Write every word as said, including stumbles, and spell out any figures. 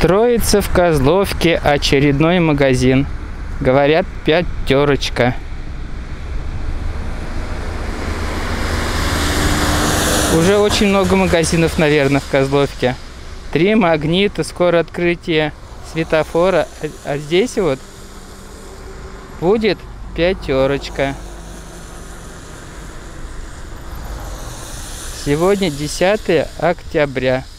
Строится в Козловке очередной магазин. Говорят, Пятерочка. Уже очень много магазинов, наверное, в Козловке. Три магнита, скоро открытие светофора. А здесь вот будет Пятерочка. Сегодня десятое октября.